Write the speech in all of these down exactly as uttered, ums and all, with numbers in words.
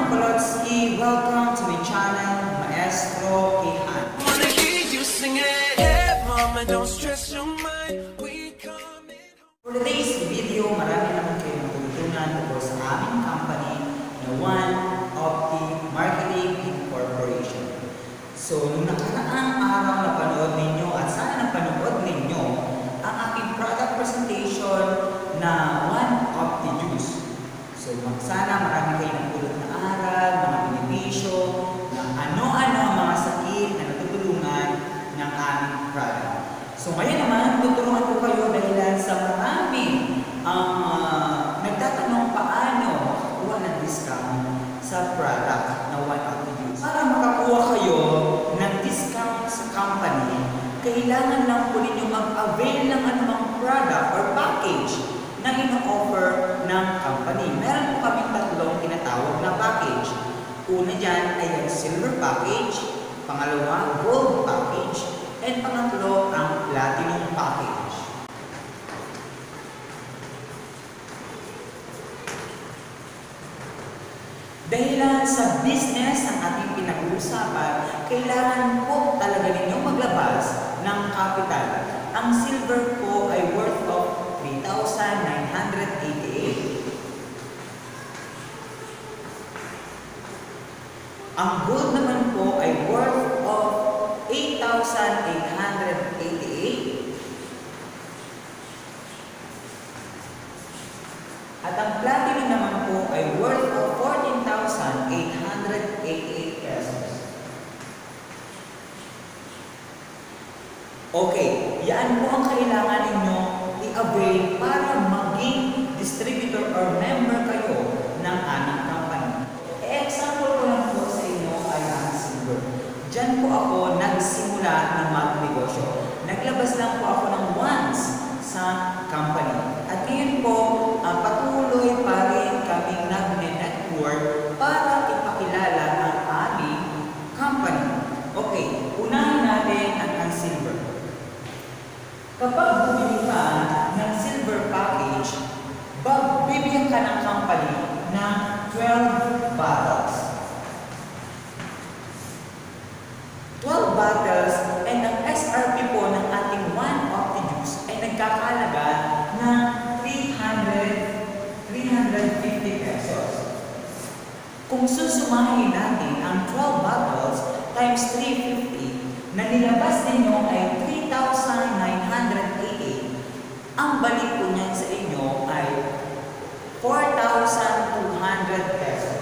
Kolotsky, welcome to my channel, Maestro Quijano. Wanna hear you sing it, hey mama, don't stress your mind. We coming home. For today's video, marami naman kayo matutunan tungkol sa aming company na One Opti Marketing Incorporation. So, nung nakaraang araw na panood ninyo at sana napanood ninyo ang aking product presentation na One Opti Juice. So, sana marami kayo napulot na aral, mga benepisyo, na ano-ano ang mga sakit na natutulungan ng aming product. So, ngayon naman, tuturuan ko kayo dahil sa marami ang uh, nagtatanong paano makakuha ng discount sa product na One Opti Juice. Para makakuha kayo ng discount sa company, kailangan lang po ninyo mag-avail ng anumang product or package na ino-offer ng company. Meron po kaming tatlong tinatawag na package. Una dyan ay ang silver package, pangalawa, gold package, and pangatlo, ang platinum package. Dahil sa business ang ating pinag-uusapan, kailangan po talaga ninyo maglabas ng capital. Ang silver po ay worth of three thousand nine hundred eighty-eight. Ang gold naman po ay worth of eight thousand eight hundred eighty-eight. At ang platinum naman po ay worth of fourteen thousand eight hundred eighty-eight pesos. Okay, yan po ang kailangan ninyo i-avail para maging distributor or member kayo ng aming company. E-example ko lang po sa inyo ay ang silver. Diyan po ako nagsimula ng magnegosyo. Naglabas lang po ako ng once sa company. At ngayon po, uh, patuloy pa rin kaming nag-network para ipakilala ang aming company. Okay, unahin natin ang, ang silver. Kapag bumili ka ng silver package, bibigyan ka ng company ng twelve bottles. twelve bottles, and ang S R P po ng ating One Opti Juice ay nagkakalaga ng three hundred fifty pesos. Kung susumahin natin ang twelve bottles times three hundred fifty, na nilabas ninyo ay three thousand nine hundred eighty, ang balik po niyan sa inyo ay four thousand two hundred pesos.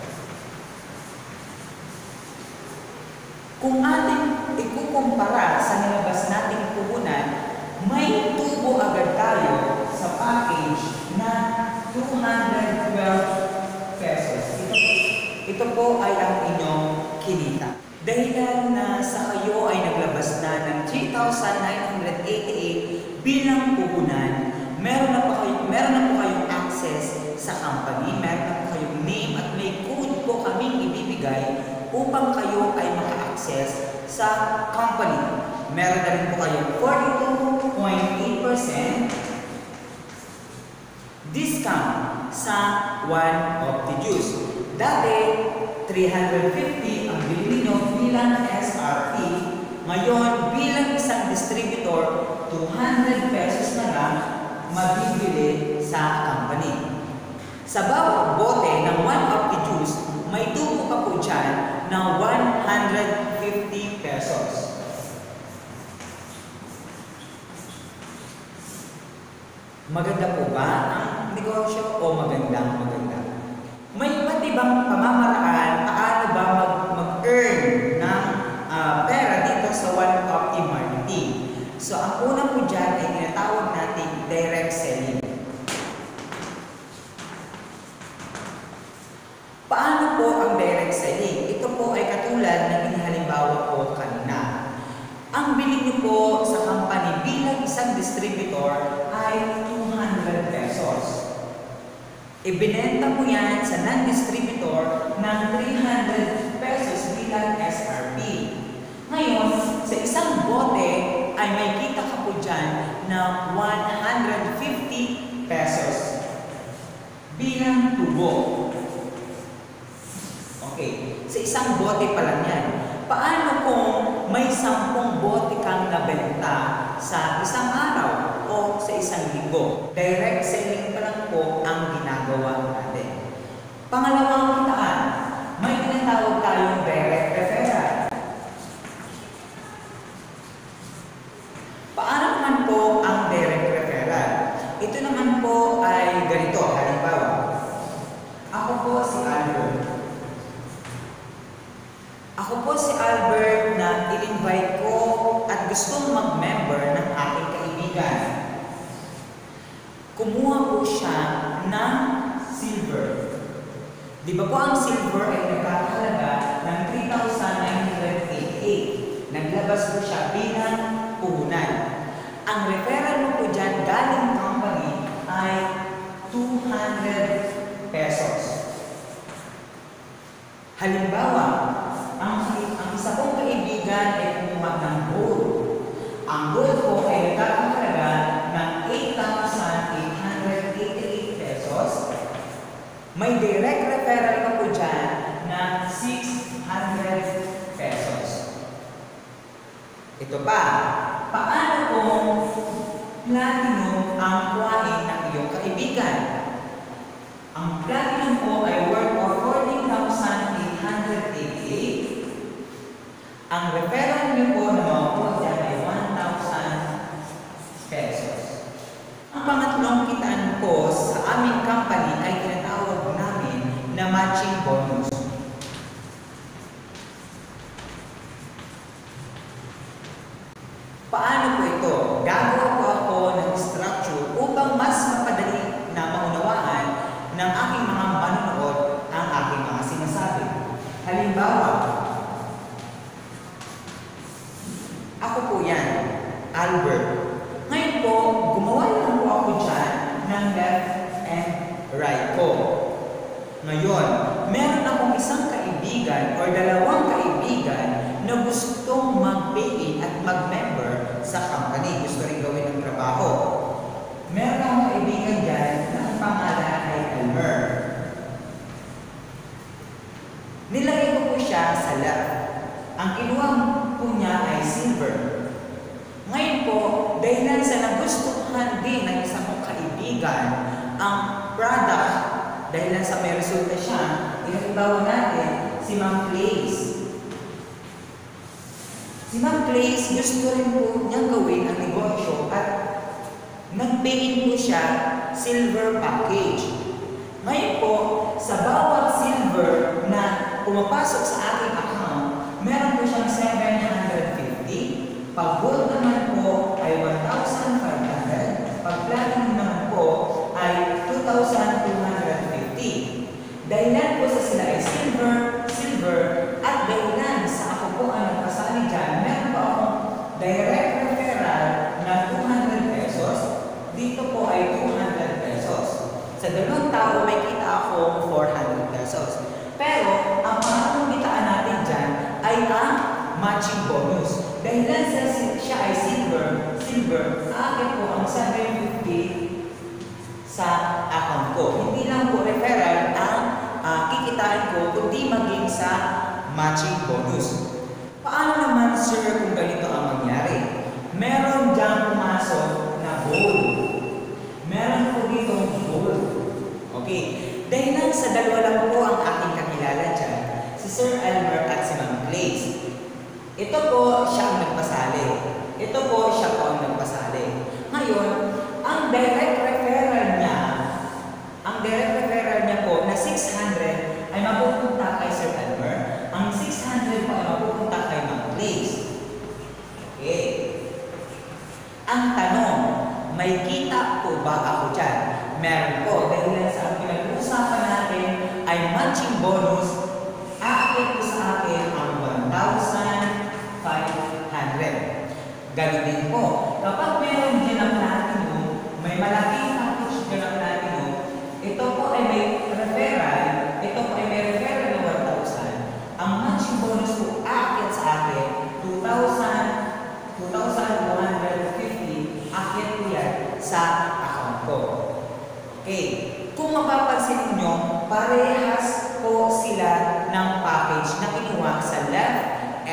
Kung ating ikukumpara sa nilabas nating puhunan, may tubo agad tayo sa package na two hundred twelve pesos. Ito, ito po ay ang inyong kinita. Dahilan na sa kayo ay naglabas na ng three thousand nine hundred eighty-eight bilang puhunan, meron na po kayo, meron na po kayong access sa company, meron na po kayong name at may code po kaming ibibigay upang kayo ay maka-access sa company. Meron na rin po kayong forty-two point eight percent discount sa One Opti Juice. Dati, three hundred fifty ang bilhin nyo bilang S R P. Ngayon, bilang isang distributor, two hundred pesos na lang mabibili sa company. Sa bawat bote ng One Opti Juice, may tubo pa po dyan na one hundred fifty pesos. Maganda po ba ang negosyo o magandang maganda? May iba't ibang pamamaraan paano ba mag-earn ng uh, pera dito sa One Opti Marketing. So, ang una po dyan ay tinatawag natin direct selling. Paano po ang direct selling? Ito po ay katulad ng inihalimbawa ko kanina. Ang bili niyo po sa company bilang isang distributor ay two hundred pesos. Ibinenta mo yan sa non-distributor ng three hundred pesos bilang S R P. Ngayon, sa isang bote ay may kita ka po dyan na one hundred fifty pesos bilang tubo. Okay, sa isang bote pa lang yan. Paano kung may sampung bote kang nabenta sa isang araw o sa isang linggo? Direct selling pa lang po ang ginagawa natin. Pangalawang kitaan, may tinatawag tayong direct referral. Paano naman po ang direct referral? Ito naman po ay ganito, halimbawa. Ako po si Albert. Ako po si Albert na i-invite ko at gustong mag-member ng aking kaibigan. Kumuha po siya ng silver. Di ba po ang silver ay nagkakahalaga ng three thousand nine hundred eighty-eight. Naglabas po siya bilang puhunan. Ang referral mo po dyan galing company ay two hundred pesos. Halimbawa, ang, ang isa kong kaibigan ay kumuha ng gold. Ang gold po ay nagkakahalaga ng eight thousand eight hundred eighty-eight pesos. May direct referral pa po dyan na six hundred pesos. Ito pa, paano kung platinum ang kuhain ng iyong kaibigan? Ang platinum po ay worth of fourteen thousand eight hundred eighty-eight. Ang referral niyo po na makukuha dyan ay one thousand pesos. Ang pangatlong kitaan po sa aming company ay tinatawag namin na matching bonus. Paano po ito? Gagawa po ako ng structure upang mas mapadali na maunawaan ng aking mga manonood ang aking mga sinasabi. Halimbawa, ako po yan, Albert. Ngayon po, gumawa lang po ako dyan ng left and right ko. Ngayon, meron akong isang kaibigan o dalawang kaibigan na gustong mag-pay at mag-member sa company. Gusto rin gawin ng trabaho. Meron akong kaibigan dyan na ang pangalan ay Elmer. Nilagay ko po siya sa left. Ang kinuha po niya ay silver. Ngayon po, dahil sa nagustuhan din ng isang kong kaibigan ang product, dahil sa may resulta siya, ihalimbawa natin si Ma'am Place. Si Ma'am Place, gusto rin po niyang gawin ang negosyo at nag-pay po siya silver package. Ngayon po, sa bawat silver na pumapasok sa ating account, meron po siyang seven hundred fifty. Pag gold naman po ay one thousand five hundred. Pag platinum naman po ay two thousand two hundred fifty. Dahilan po sa sila ay silver, silver, at dahilan sa ako po ang nagpasali dyan, meron po akong direct referral na two hundred pesos. Dito po ay two hundred pesos. Sa dalawang tao, may kita ako four hundred pesos. Pero, ang pangatong kitaan natin dyan ay ang matching bonus. Dahilan sa siya ay silver, silver, akin po ang seven fifty sa account ko. Hindi lang po referral ang uh, kikitaan ko, kundi maging sa matching bonus. Paano naman, sir, kung ganito ang mangyari? Meron dyan pumasok na gold. Meron po dito gold. Okay. Dahil lang sa dalawa lang po ang aking kakilala dyan, si Sir Elmer at si Ma'am Place. Ito po siya ang nagpasali. Ito po siya po ang nagpasali. Ngayon, ang direct referral niya, ang direct referral niya po na six hundred ay mapupunta kay Sir Elmer. Ang six hundred po ay mapupunta kay Ma'am Place. Okay. Ang tanong, may kita po ba ako dyan? Meron po. Dahil sa pinag-uusapan natin ay matching bonus, aakit po sa akin ang one thousand five hundred. Ganun din po. Kapag meron dyan ang platinum, may malaking package dyan ang platinum, ito po ay may referral, ito po ay may referral na one thousand. Ang matching bonus po aakit sa akin, two thousand, two thousand one hundred fifty, aakit po yan sa account ko. Okay. Kung mapapansin niyo, parehas po sila ng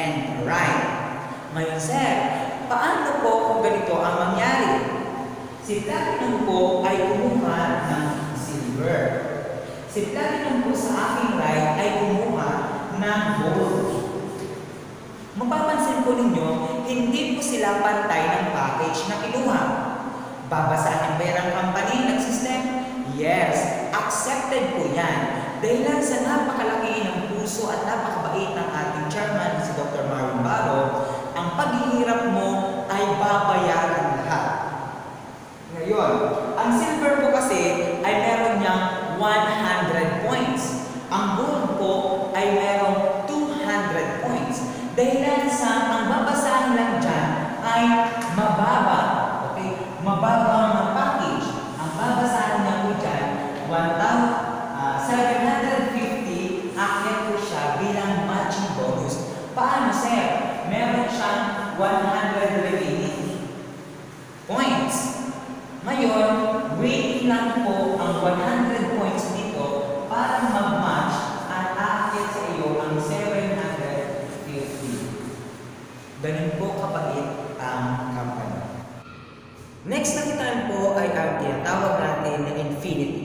and right. Ngayon, sir, paano po kung ganito ang mangyari? Si Platinum po ay kumuha ng silver. Si Platinum po sa aking right ay kumuha ng gold. Mapapansin po ninyo, hindi po sila pantay ng package na kinuha. Babasahin ba yan ang company ng system? Yes, accepted po yan. Dahil sa napakalaki ng puso at napakabait ng ating chairman, si Doctor Marvin Barro, ang paghihirap mo ay babayaran lahat. Ngayon, ang silver po kasi ay meron niyang one hundred points. Ang gold po ay merong two hundred points. Dahil sa ang babasahin lang dyan ay mababa. Okay? Mababa ang package. Ang babasahin niya po dyan, seven hundred fifty, akyat po siya bilang matching bonus. Paano, sir? Meron siyang one hundred remaining points. Ngayon, wait lang po ang one hundred points dito para mag-match at aakyat sa iyo ang seven hundred fifty. Ganun po kapait ang company. Next na kitaan po ay ang tinatawag natin na infinity.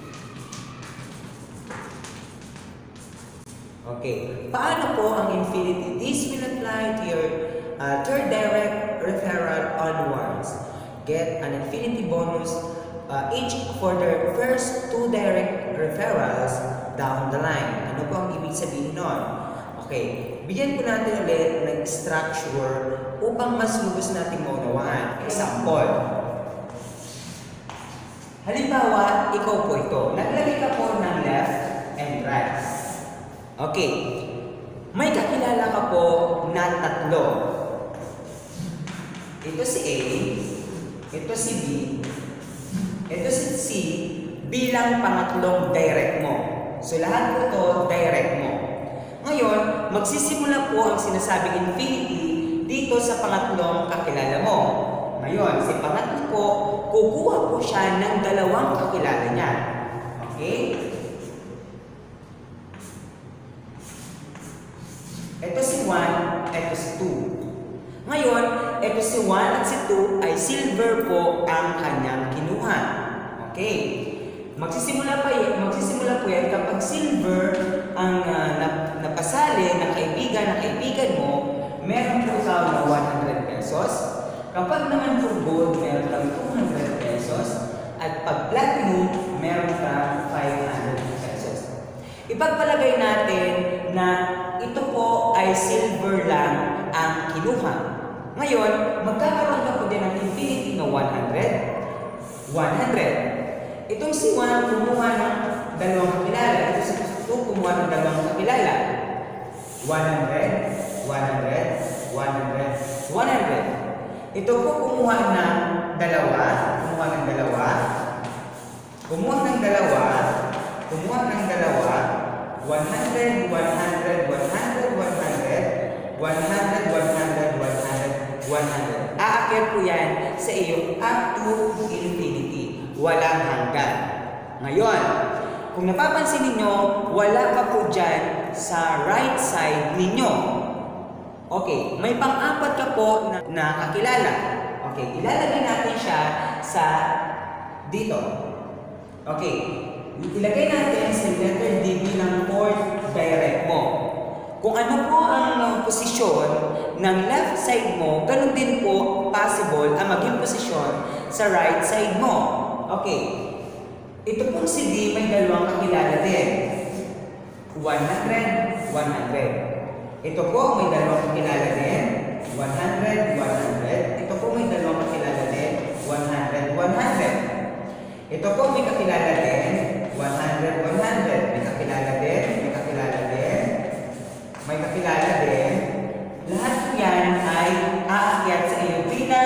Okay, paano po ang infinity? This will apply to your uh, third direct referral onwards. Get an infinity bonus uh, each for the first two direct referrals down the line. Ano po ang ibig sabihin nun? Okay, bigyan po natin ulit ng structure upang mas lubos natin maunawaan. Example. Halimbawa, ikaw po ito. Naglagay ka po ng left and right. Okay, may kakilala ka po na tatlo. Ito si A, ito si B, ito si C bilang pangatlong direct mo. So lahat po ito direct mo. Ngayon, magsisimula po ang sinasabing infinity dito sa pangatlong kakilala mo. Ngayon, si pangatlo po, kukuha po siya ng dalawang kakilala niya. Okay? Ito si one, ito si two. Ngayon, ito si one at si two ay silver po ang kanyang kinuha. Okay. Magsisimula pa yan, magsisimula po yan kapag silver ang uh, napasali ng kaibigan ng kaibigan mo, meron po ikaw na one hundred pesos. Kapag naman po gold, meron kang two hundred pesos. At pag platinum, meron kang five hundred pesos. Ipagpalagay natin na ito po ay silver lang ang kinuha. Ngayon, magkakaroon ka po din ng infinity na one hundred, one hundred. Itong si one kumuha ng dalawang kakilala. Ito si two kumuha ng dalawang kakilala. one hundred, one hundred, one hundred, one hundred. Ito po kumuha ng dalawa. Kumuha ng dalawa. Kumuha ng dalawa. Kumuha ng dalawa. one hundred, one hundred, one hundred, one hundred, one hundred, one hundred, one hundred, one hundred. Aakyat po yan sa iyo up to infinity. Walang hanggan. Ngayon, kung napapansin ninyo, wala ka po dyan sa right side ninyo. Okay, may pang-apat ka po na, na kakilala. Okay, ilalagay natin siya sa dito. Okay, ilagay natin sa letter D bilang fourth direct mo. Kung ano po ang uh, posisyon ng left side mo, ganun din po possible ang maging posisyon sa right side mo. Okay, ito pong si D may dalawang kakilala din. one hundred, one hundred. Ito po may dalawang kakilala din. one hundred, one hundred. Ito po may dalawang kakilala din. one hundred, one hundred. Ito po may kakilala din. one hundred, one hundred. May kakilala din. May kakilala din. May kakilala din. Lahat yan ay aakyat sa iyo bilang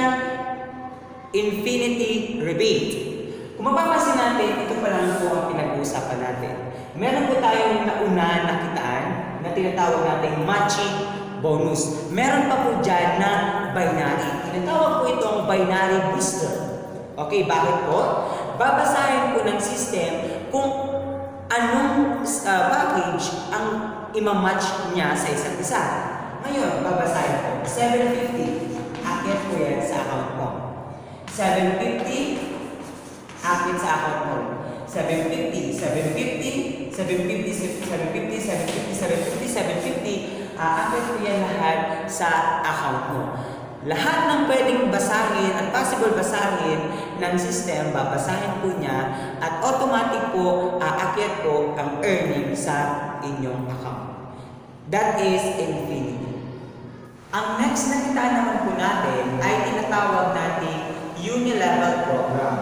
infinity rebate. Kung mapapansin natin, ito pa lang po ang pinag-uusapan natin. Meron po tayong nauna na kitaan na tinatawag natin matching bonus. Meron pa po dyan na binary. Tinatawag po itong binary booster. Okay, bakit po? Babasahin po ng system kung anong uh, package ang imamatch niya sa isa't isa. Ngayon, babasahin ko. seven fifty, akit ko yan sa account mo. seven fifty, akit sa account mo. seven fifty, seven fifty, seven fifty, seven fifty, seven fifty, seven fifty, seven fifty, aakit ko yan lahat sa account mo. Lahat ng pwedeng basahin at possible basahin ng system, babasahin po niya at automatic po aakyat po ang earning sa inyong account. That is infinity. Ang next na kita naman po natin ay tinatawag nating unilevel program.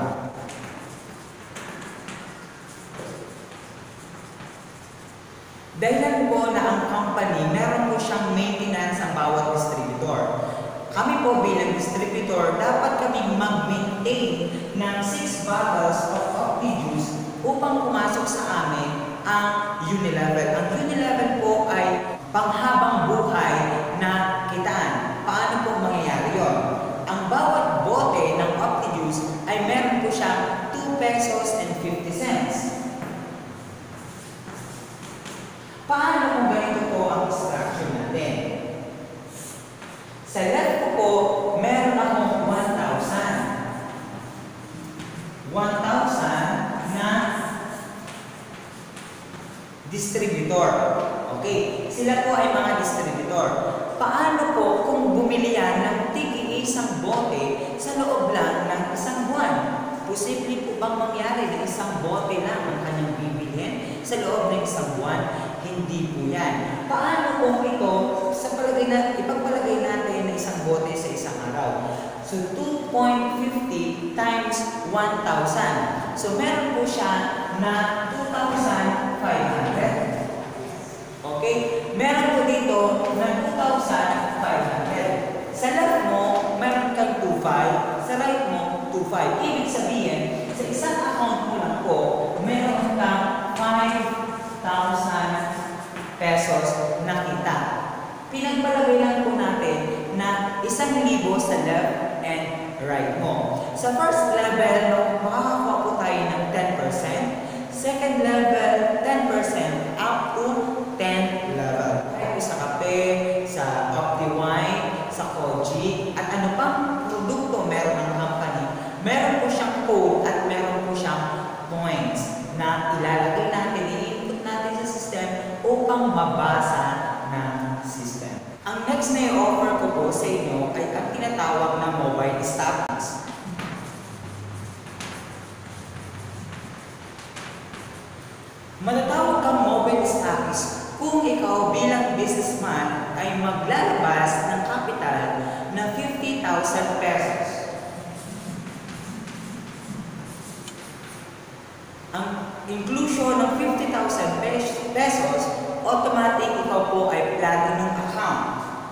Dahilan po na ang company, meron po siyang maintenance ang bawat distributor. Kami po bilang distributor, dapat kaming mag-maintain ng six bottles of Opti juice upang pumasok sa amin ang unilevel. Ang unilevel po ay panghabang buhay na kitaan. Paano po mangyayari yon? Ang bawat bote ng Opti juice ay meron po siyang two pesos and fifty cents. Paano kung ganito po ang structure natin? Sa left ko po, meron akong one thousand. one thousand na distributor. Okay, sila po ay mga distributor. Paano po kung bumili yan ng tig-iisang bote sa loob lang ng isang buwan? Posible po bang mangyari na isang bote lang ang kanyang bibilhin sa loob ng isang buwan? Hindi po yan. Paano kung ito, sa palagay na, ipagpalagay natin na isang bote sa isang araw? So, two point five zero times one thousand. So, meron po siya na two thousand five hundred. Okay? Meron po dito na two thousand five hundred. Sa left mo, meron kang two point five. Sa right mo, two point five. Ibig sabihin, sa isang account mo lang po, meron kang five thousand pesos na kita. Pinagpalagay lang po natin na isang libo sa left and right mo. Sa first level, makakakuha po tayo ng ten percent. Second level, ten percent up to ten level. Kahit sa kape, sa Opti wine, sa Koji, at ano pang produkto meron ng company, meron po siyang code at meron po siyang points na ilalagay natin, i-input natin sa system upang mabasa ng system. Ang next na i-offer ko po sa inyo ay ang tinatawag na mobile stockies. Matatawag kang mobile stockies kung ikaw bilang businessman ay maglalabas ng capital na fifty thousand pesos. Ang inclusion ng fifty thousand pesos, automatic ikaw po ay platinum account.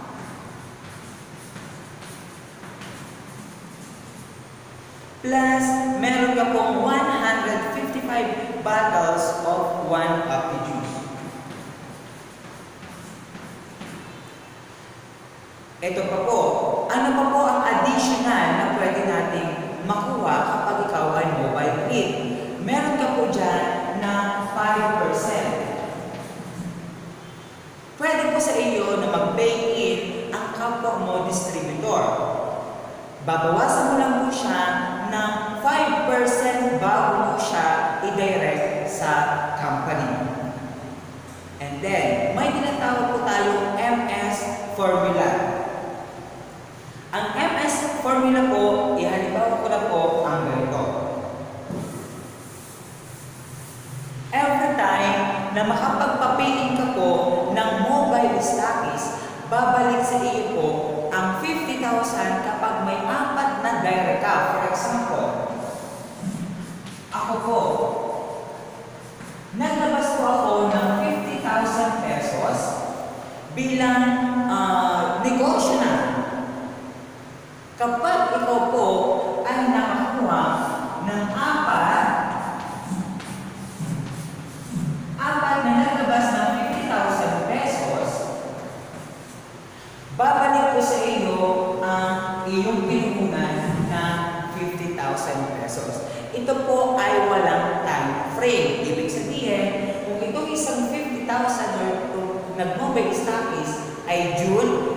Plus, meron ka pong one hundred fifty-five bottles of one Opti juice. Ito pa po, ano pa po ang additional na pwede nating makuha kapag ikaw ay mobile kit? Meron ka po dyan na five percent. Pwede po sa iyo na mag-bake in ang kapwa mo distributor. Babawasan mo lang po siya ng five percent bago mo siya i-direct sa company. And then, may tinatawag po tayong M S formula. Ang M S formula po, ihalimbawa ko na po ang ganito. Every time na makapagpapiling ka po ng mobile stockies, babalik sa iyo po ang fifty thousand kapag may apat na direct ka. For example, ako po, naglabas po ako ng fifty thousand pesos bilang uh, negosyo na. Kapag ikaw po ay nakakuha ng apat, apat na naglabas ng fifty thousand pesos, babalik ko sa iyo ang iyong pinuhunan na fifty thousand pesos. Ito po ay walang time frame. Ibig sabihin, kung itong isang fifty thousand or nag-mobile stockies ay June,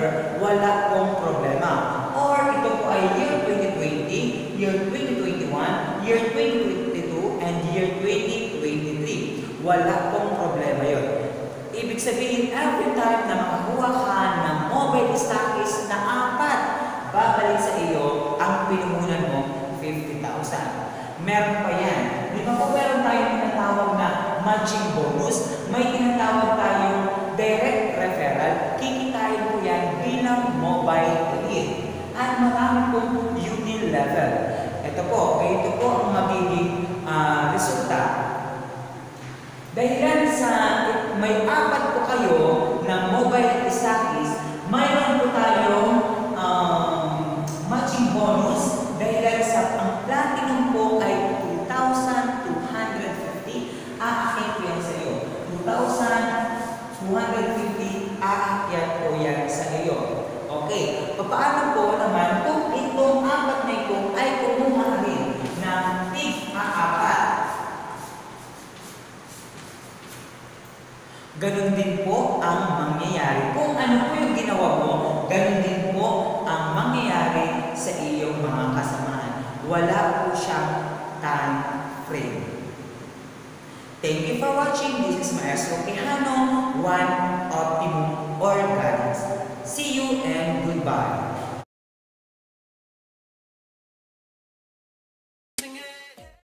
member, wala pong problema. Or ito po ay year twenty twenty, year twenty twenty-one, year twenty twenty-two, and year twenty twenty-three. Wala pong problema yun. Ibig sabihin, every time na makakuha ka ng mobile stockies na apat, babalik sa iyo ang pinuhunan mo, fifty thousand. Meron pa yan. Di ba po meron tayong tinatawag na matching bonus? May tinatawag tayong direct referral. Kikitain po yan bilang mobile lead. At marami pong unit level. Ito po, ito po ang magiging uh, resulta. Dahil sa may apat po kayo na mobile stockies, mayroon po tayong um, matching bonus dahil sa ang platinum po ay two thousand two hundred fifty, aakyat po yan sa iyo. two thousand two hundred fifty, aakyat po yan sa iyo. Okay, paano po naman kung itong apat na ito ay kumuha rin ng tig apat? Ganun din po ang mangyayari. Kung ano po yung ginawa mo, ganun din po ang mangyayari sa iyong mga kasamahan. Wala po siyang time frame. Thank you for watching. This is my